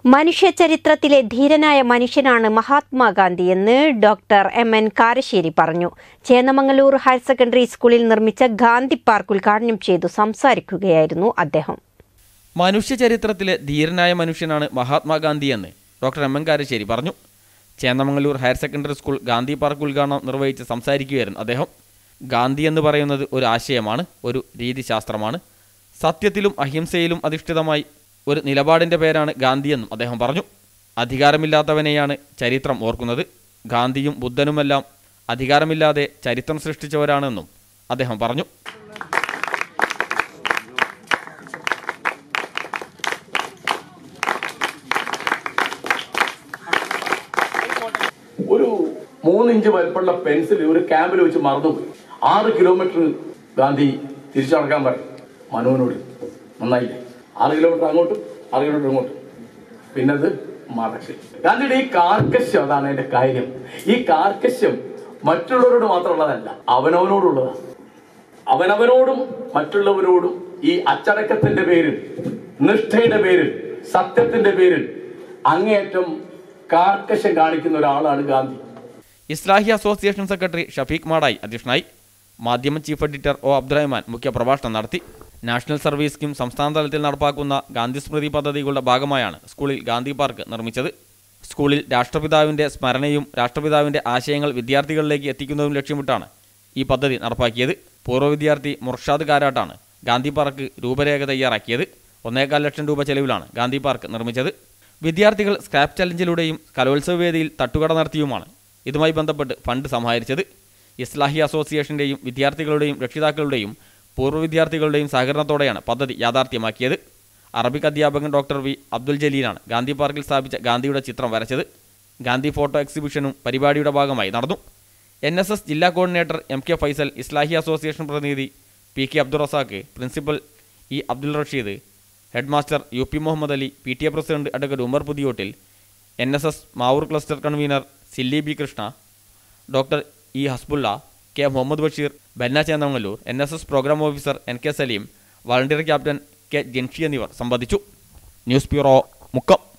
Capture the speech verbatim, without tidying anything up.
മനുഷ്യചരിത്രത്തിലെ ധീരനായ മനുഷ്യനാണ് മഹാത്മാഗാന്ധിയെന്ന് ഡോക്ടർ എം എൻ കാരശ്ശേരി പറഞ്ഞു. ചേന്നമംഗലൂർ ഹയർ സെക്കൻഡറി സ്കൂളിൽ നിർമ്മിച്ച ഗാന്ധി പാർക്ക് ഉദ്ഘാടനം ചെയ്തു സംസാരിക്കുകയായിരുന്നു അദ്ദേഹം. മനുഷ്യചരിത്രത്തിലെ ധീരനായ മനുഷ്യനാണ് മഹാത്മാഗാന്ധിയെന്ന് ഡോക്ടർ എം എൻ കാരശ്ശേരി പറഞ്ഞു. Chennamangalur higher secondary school Gandhi park ഉദ്ഘാടനം നിർവഹിച്ച് സംസാരിക്കുകയായിരുന്നു അദ്ദേഹം. ഗാന്ധി എന്ന് പറയുന്നത് ഒരു ആശയമാണ്, ഒരു രീതിശാസ്ത്രമാണ്. സത്യത്തിലും അഹിംസയിലും അധിഷ്ഠിതമായി ഒരു നിലപാടിൻ്റെ പേരാണ് ഗാന്ധിയെന്നും അദ്ദേഹം പറഞ്ഞു. അധികാരമില്ലാത്തവനെയാണ് ചരിത്രം ഓർക്കുന്നത്. ഗാന്ധിയും ബുദ്ധനുമെല്ലാം അധികാരമില്ലാതെ ചരിത്രം സൃഷ്ടിച്ചവരാണെന്നും അദ്ദേഹം പറഞ്ഞു. ഒരു മൂന്നിഞ്ച് വലുപ്പമുള്ള പെൻസിൽ ഒരു ക്യാമ്പിൽ വെച്ച് മറന്നുപോയി. ആറ് കിലോമീറ്റർ ഗാന്ധി തിരിച്ചു നടക്കാൻ പറയും മനുവിനോട്. നന്നായില്ലേ? ആറ് കിലോമീറ്റർ അങ്ങോട്ടും ആറ് കിലോമീറ്റർ ഇങ്ങോട്ടും. പിന്നത് മടക്കി. ഗാന്ധിയുടെ ഈ കാർക്കശ്യം, അതാണ് അതിന്റെ കാര്യം. ഈ കാർക്കശ്യം മറ്റുള്ളവരോട് മാത്രമുള്ളതല്ല, അവനവനോടുള്ളതാണ്. അവനവനോടും മറ്റുള്ളവരോടും ഈ അച്ചടക്കത്തിന്റെ പേരിൽ, നിഷ്ഠയുടെ പേരിൽ, സത്യത്തിന്റെ പേരിൽ അങ്ങേയറ്റം കാർക്കശ്യം കാണിക്കുന്ന ഒരാളാണ് ഗാന്ധി. ഇസ്ലാഹി അസോസിയേഷൻ സെക്രട്ടറി ഷഫീഖ് മാടായി അധ്യക്ഷനായി. മാധ്യമ ചീഫ് എഡിറ്റർ ഒ അബ്ദുറഹ്മാൻ മുഖ്യപ്രഭാഷണം നടത്തി. നാഷണൽ സർവീസ് സ്കീം സംസ്ഥാന തലത്തിൽ നടപ്പാക്കുന്ന ഗാന്ധി സ്മൃതി പദ്ധതികളുടെ ഭാഗമായാണ് സ്കൂളിൽ ഗാന്ധി പാർക്ക് നിർമ്മിച്ചത്. സ്കൂളിൽ രാഷ്ട്രപിതാവിൻ്റെ സ്മരണയും രാഷ്ട്രപിതാവിൻ്റെ ആശയങ്ങൾ വിദ്യാർത്ഥികളിലേക്ക് എത്തിക്കുന്നതും ലക്ഷ്യമിട്ടാണ് ഈ പദ്ധതി നടപ്പാക്കിയത്. പൂർവ്വ വിദ്യാർത്ഥി മുർഷാദ് കാരാട്ടാണ് ഗാന്ധി പാർക്ക് രൂപരേഖ തയ്യാറാക്കിയത്. ഒന്നേകാൽ ലക്ഷം രൂപ ചെലവിലാണ് ഗാന്ധി പാർക്ക് നിർമ്മിച്ചത്. വിദ്യാർത്ഥികൾ സ്ക്രാപ്പ് ചലഞ്ചിലൂടെയും കലോത്സവ വേദിയിൽ തട്ടുകട നടത്തിയുമാണ് ഇതുമായി ബന്ധപ്പെട്ട് ഫണ്ട് സമാഹരിച്ചത്. ഇസ്ലാഹി അസോസിയേഷൻ്റെയും വിദ്യാർത്ഥികളുടെയും രക്ഷിതാക്കളുടെയും പൂർവ്വ വിദ്യാർത്ഥികളുടെയും സഹകരണത്തോടെയാണ് പദ്ധതി യാഥാർത്ഥ്യമാക്കിയത്. അറബിക് അധ്യാപകൻ ഡോക്ടർ വി അബ്ദുൽ ജലീലാണ് ഗാന്ധി പാർക്കിൽ സ്ഥാപിച്ച ഗാന്ധിയുടെ ചിത്രം വരച്ചത്. ഗാന്ധി ഫോട്ടോ എക്സിബിഷനും പരിപാടിയുടെ ഭാഗമായി നടന്നു. എൻ എസ് എസ് ജില്ലാ coordinator M K Faisal, Islahi association പ്രതിനിധി P K Abdul Razak, principal E Abdul Rasheed, head master U P Muhammad Ali, P T A president advocate Umar Puthiyottil, N S S Mavoor cluster convener Silly B Krishna, doctor E Hasbulla, K Muhammad Basheer, Banna Chennamangalur, N S S program officer N K Saleem, volunteer captain K Janshi എന്നിവർ സംബന്ധിച്ചു. News bureau, Mukkam.